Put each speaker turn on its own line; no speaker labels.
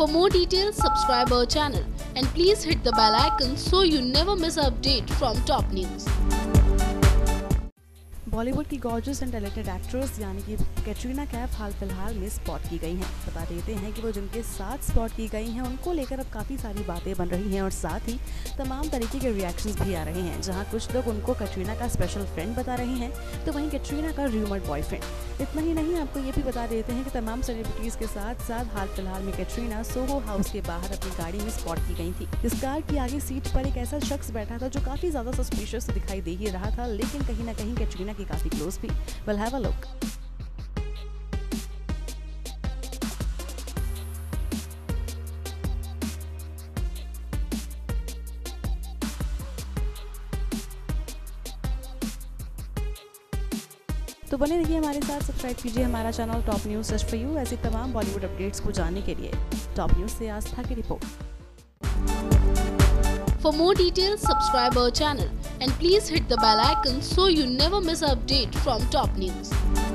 For more details, subscribe our channel and please hit the bell icon so you never miss an update from top news.
Bollywood की gorgeous and talented actress यानी कि कैटरीना कैफ हाल फिलहाल में spot की गई हैं। बता देते हैं कि वो जिनके साथ स्पॉट की गई हैं उनको लेकर अब काफ़ी सारी बातें बन रही हैं और साथ ही तमाम तरीके के रिएक्शंस भी आ रहे हैं, जहां कुछ लोग उनको कैटरीना का स्पेशल फ्रेंड बता रहे हैं तो वहीं कैटरीना का रूमर्ड बॉयफ्रेंड। इतना ही नहीं, आपको ये भी बता देते हैं कि तमाम सेलिब्रिटीज़ के साथ साथ हाल फिलहाल में कैटरीना सोहो हाउस के बाहर अपनी गाड़ी में स्पॉट की गई थी। इस कार की आगे सीट पर एक ऐसा शख्स बैठा था जो काफ़ी ज़्यादा सस्पिशियस दिखाई दे ही रहा था, लेकिन कहीं ना कहीं कैटरीना की काफ़ी क्लोज भी। We'll have a look. तो बने रहिए हमारे साथ, सब्सक्राइब कीजिए हमारा channel top news just for you. ऐसी तमाम बॉलीवुड अपडेट्स को जानने के लिए टॉप न्यूज़ से आस्था की report.
For more details, subscribe our channel and please hit the bell icon so you never miss an update from top news.